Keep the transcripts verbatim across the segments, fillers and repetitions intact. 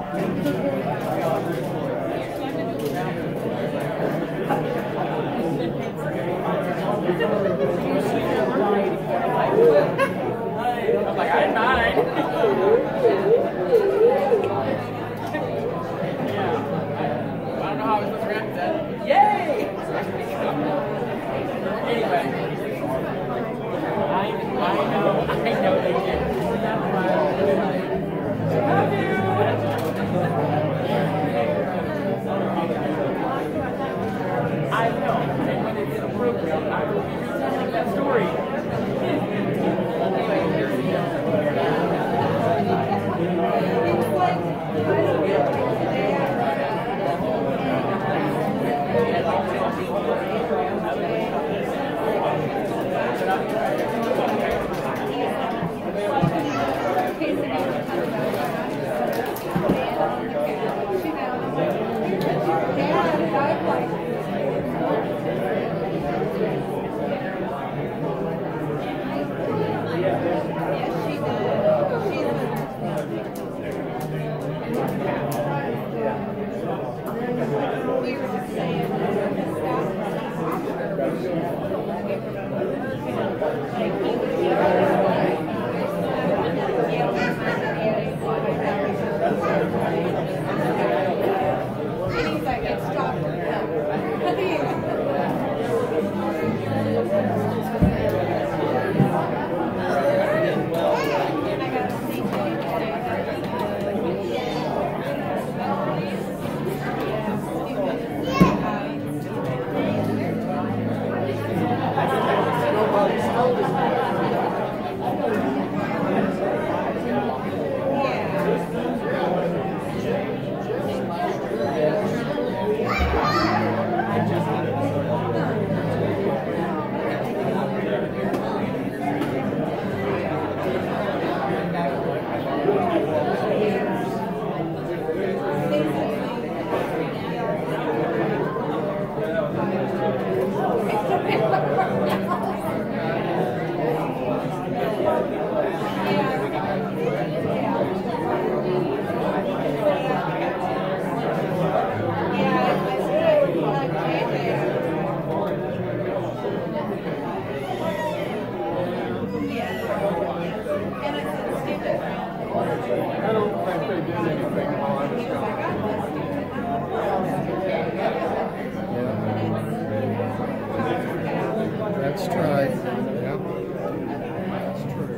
I'm like, I didn't mind. Yeah. I don't know how I was supposed to react to that. Yay! Anyway. I, I know, I know they did. Love you! I know. And when it's appropriate, I will be retelling that story. Let's try. Yep. That's true.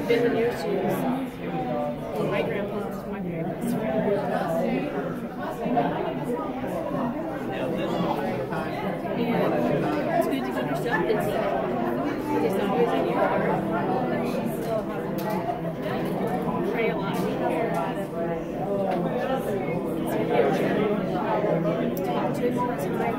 been in your shoes. My grandpa was my very best friend. And it's good to keep yourself busy. It's always in your heart. Pray a lot. Talk to him all the time.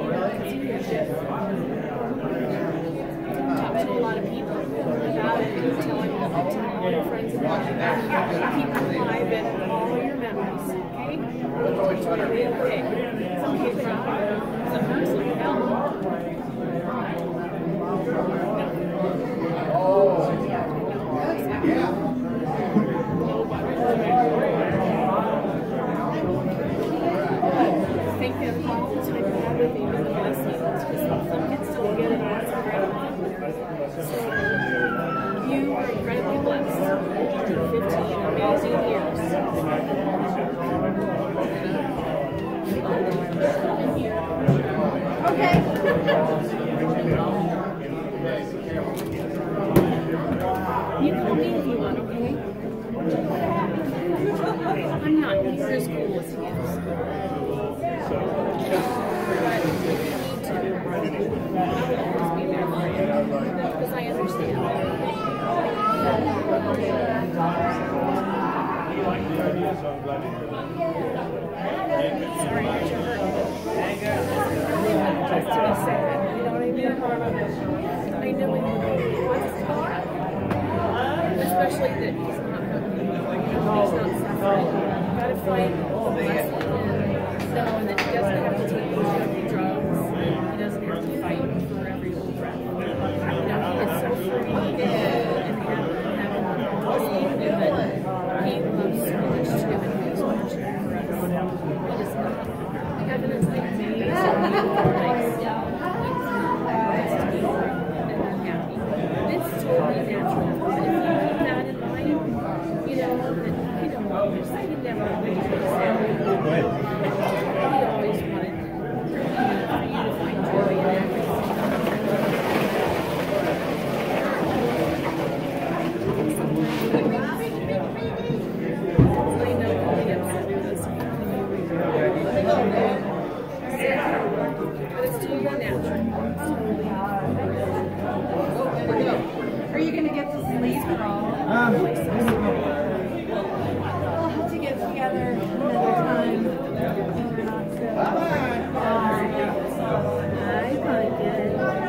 Talk to a lot of people about it. Tell him all your friends about it. Keep them alive in all your memories. Okay? It's going to be okay. Some kids cry. Some hurts like hell. Think of all the time you have with you and the blessings, because some kids don't get it all. So you are incredibly blessed. fifteen amazing years. Okay. You call me if you want, okay? I'm not near as cool as he is. But if you need to, I will always be there for you. Because I understand. Sorry that you're hurting. Just to be sad, you know what I mean? I know it wants to hard. Especially that he's not hurting. He's not suffering. You've got to fight the blessing and knowing that he doesn't have to take these heavy drugs. He doesn't have to fight for every little breath. You know, he is so free and happy and having the blessing and that he loves so much too and he is watching for us. He does not. Heaven is like amazing. Nice. Yeah. It's to be and happy. It's totally natural. But if you keep that in mind, you know, that you don't know, he never really was sad. He always wanted for you to find joy in everything. I know he'll be upset with us. But it's totally natural. Are you going to get to sleep or all? Um, We'll have to get together another time. We're not so. Hi, Pumpkin.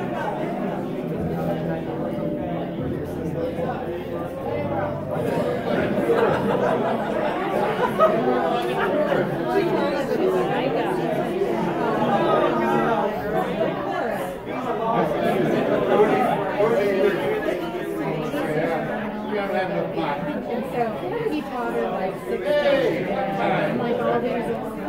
And so he taught her like six days. And like all these.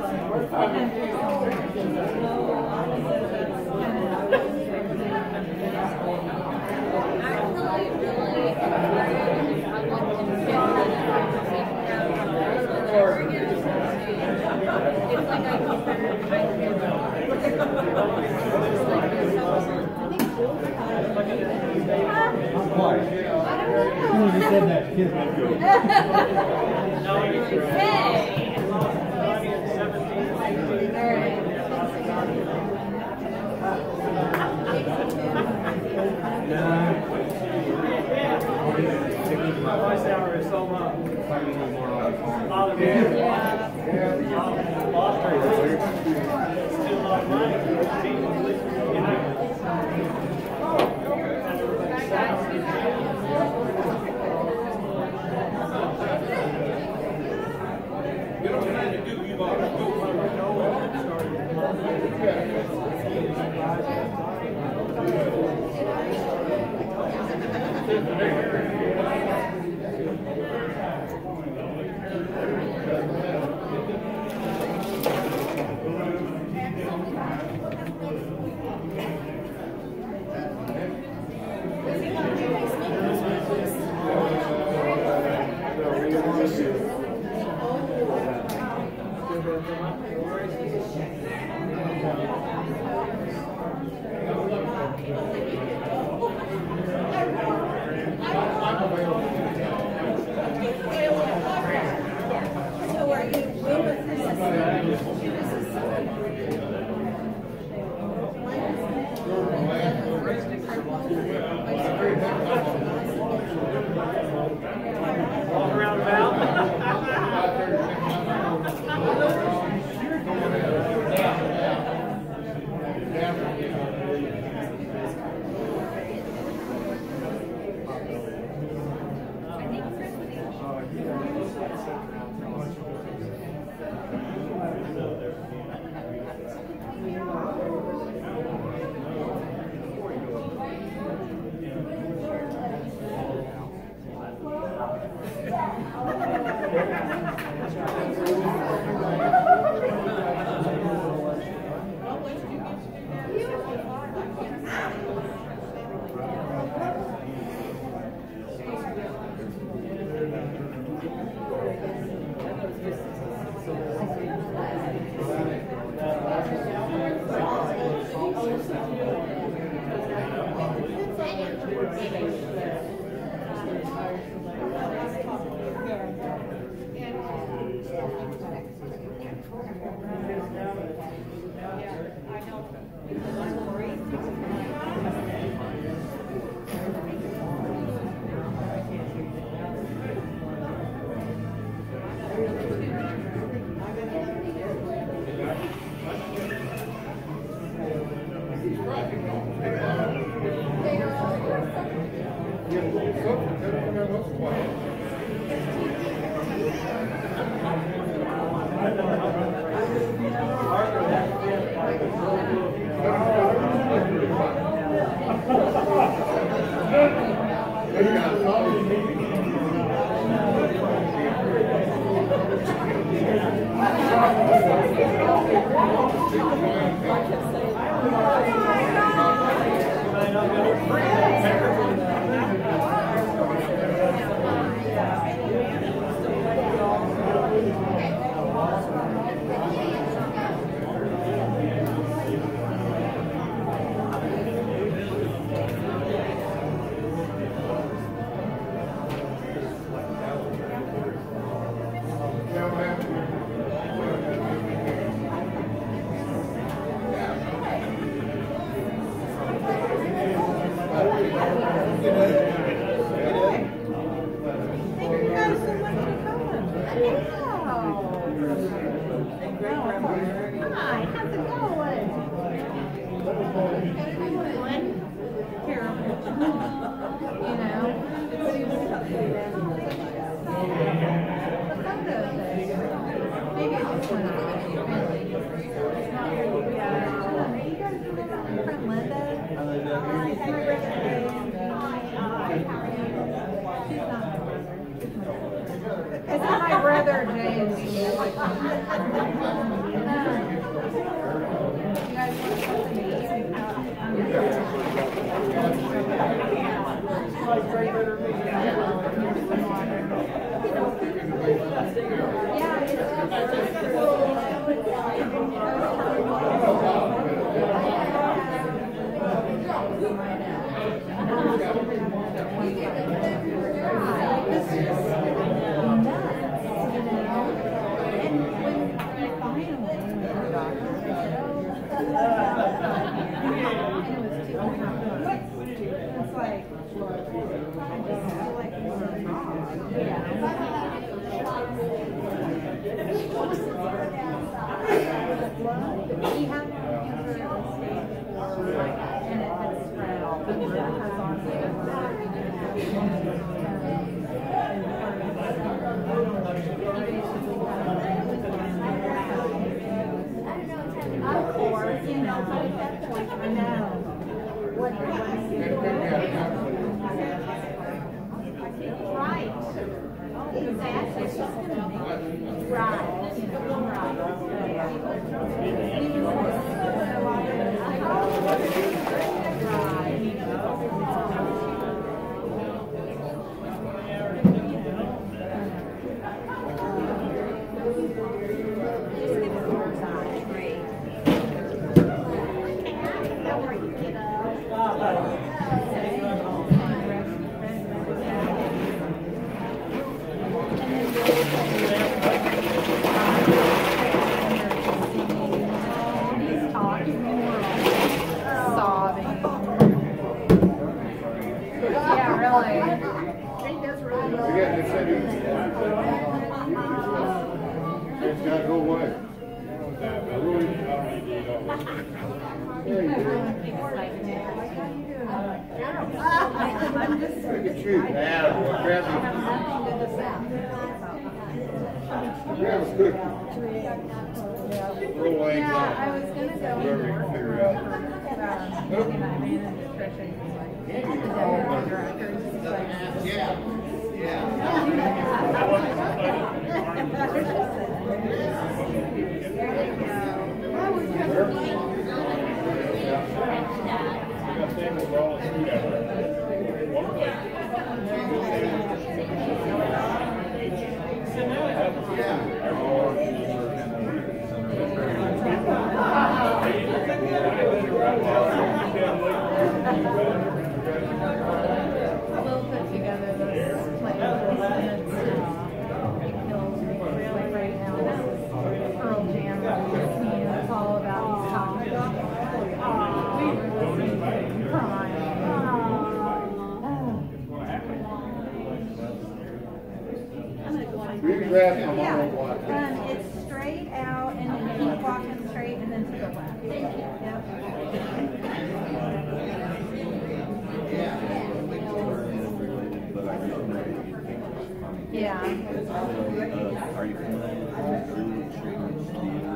You said that. My voice hour is so much. I It's my brother James. You guys want something to eat? Yeah, grab from Yeah. all what? Um, it's straight out and then keep walking straight and then to the left. Thank you. Yep. Yeah. Uh, are you familiar with Children's Theater?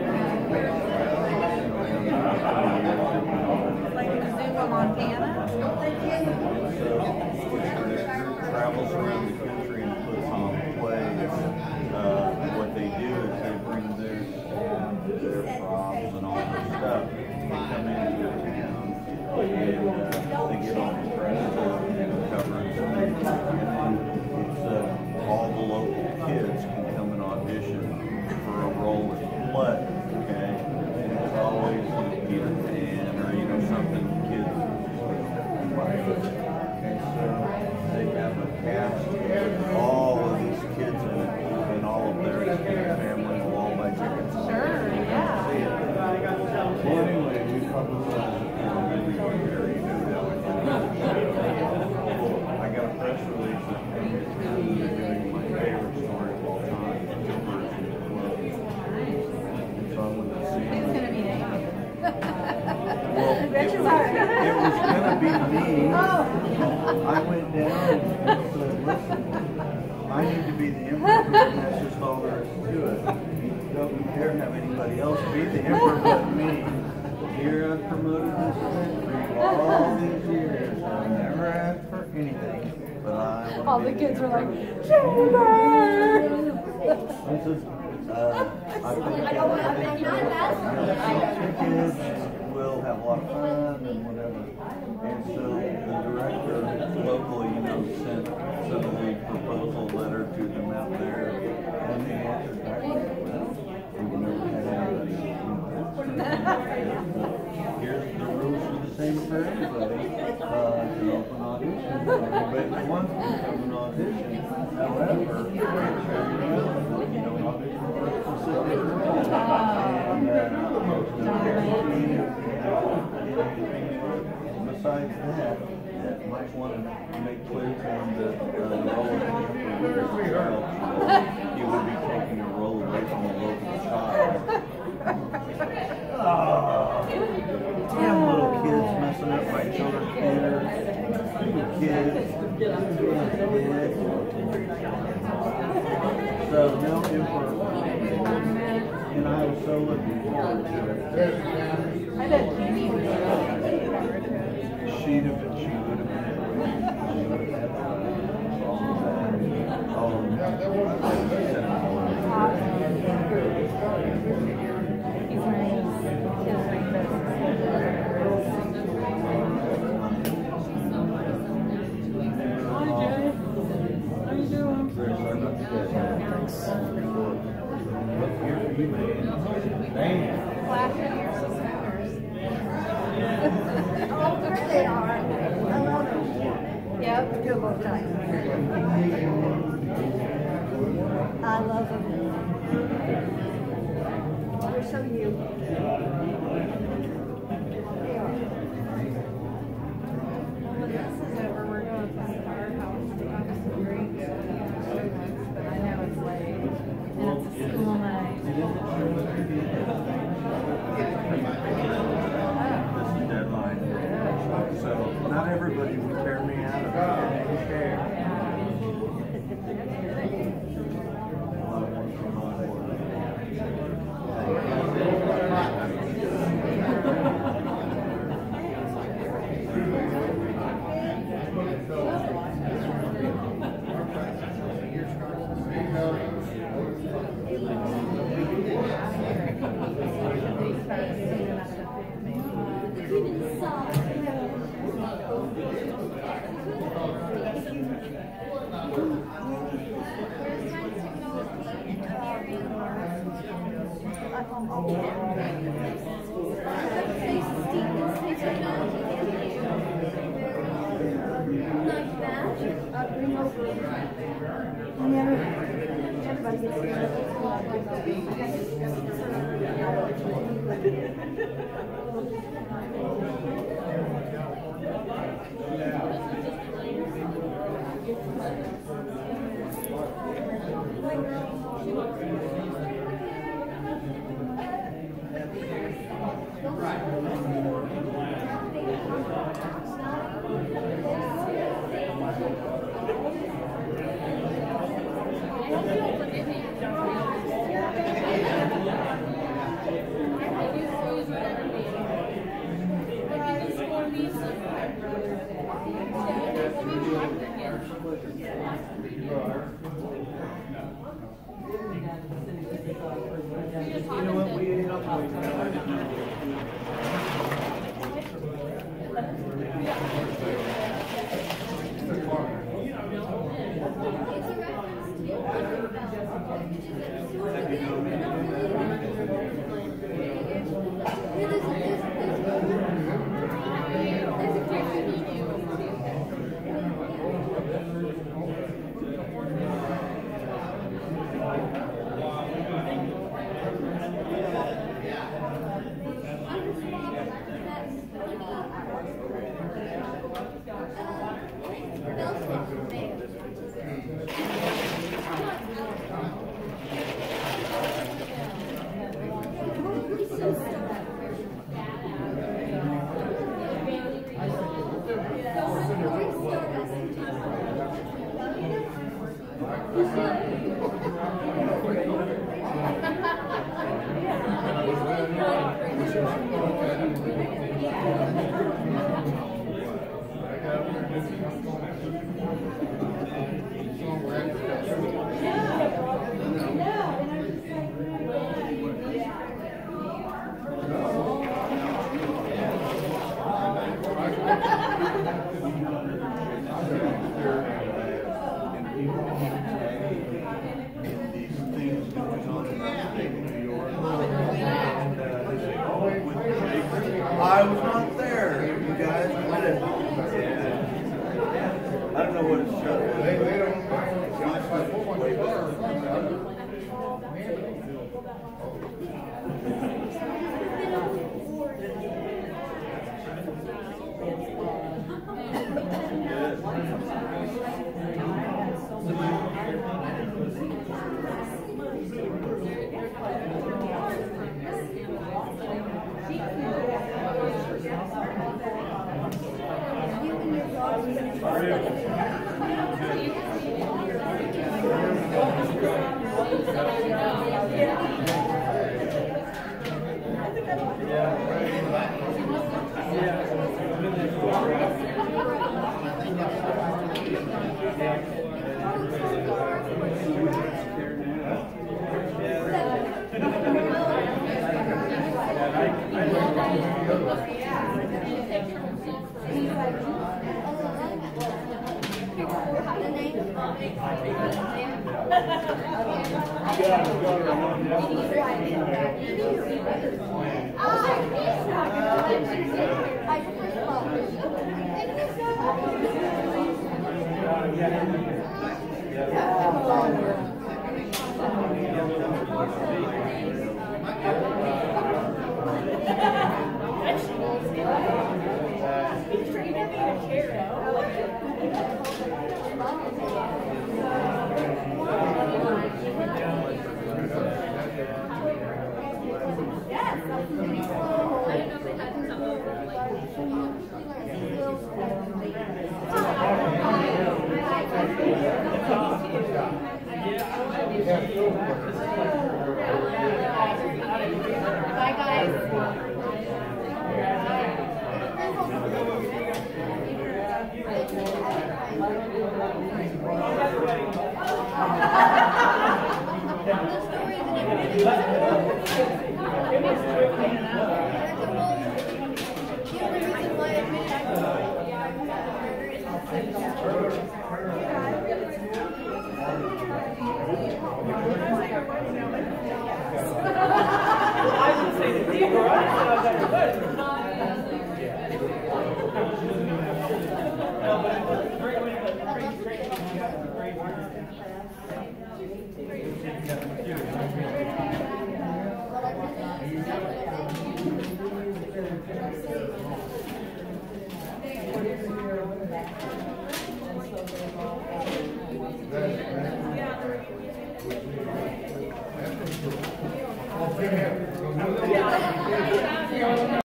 Like in the zoo of Montana? Travels around the country and puts on plays. Uh, what they do is they bring their staff, their props, and all their stuff. They come into the town and uh, they get on the press and cover it. And then it's uh, all the local kids can come and audition for a role in the play. Okay, and it's always Peter Pan or you know something kids like. And so they have a cast with all of these kids in it, and all of their extended family will all buy tickets. Sure, yeah. Well, anyway, we publicized it for everyone here, you know that. I got a press release that came doing my favorite story of all time, Gilbert in the Club. And so I went to see Who's it. going to be named? Well, it was, it was going to be me. Oh. I went down and said, listen, I need to be the emperor, and that's just all there is to it. Don't you dare have anybody else be the emperor but me. Here I've promoted this event for all these years. I never asked for anything, but I want All to the be kids were like, emperor. Chamber! This is, uh, I think that the kids will have a lot of fun and whatever. And so the director locally, you know, sent, sent a lead proposal letter to them out there. And they answered back, well, we've never had anybody, you know. Here's the rules are the same for everybody. Uh, it's an open audition. Everybody that wants to come and audition. However, make sure you're eligible, you know, audition for a specific role. And, uh, besides that, that might want to make clear to him that uh, the role of the child, he would be taking a role away from the local child. Oh, damn little kids messing up my children's theater. Stupid kids. Stupid kids. So no emperor. And I was so looking forward to it. I bet Jamie was really She'd have been, she would have been. She would have had all of that. He's wearing his, his rainbow. Hi, Jay. How you doing? Look here for you, man. Damn. Flashing your suspenders. Oh, there they are. I love them. Yep, do it both times. I love them. They're so you. When this is over, we're going to firehouse to have some drinks. But I know it's late. And it's a school night. This is deadline. So not everybody would tear me out of the chair. I was not there. You guys, I didn't. I don't know what it's showing. They, they don't way better.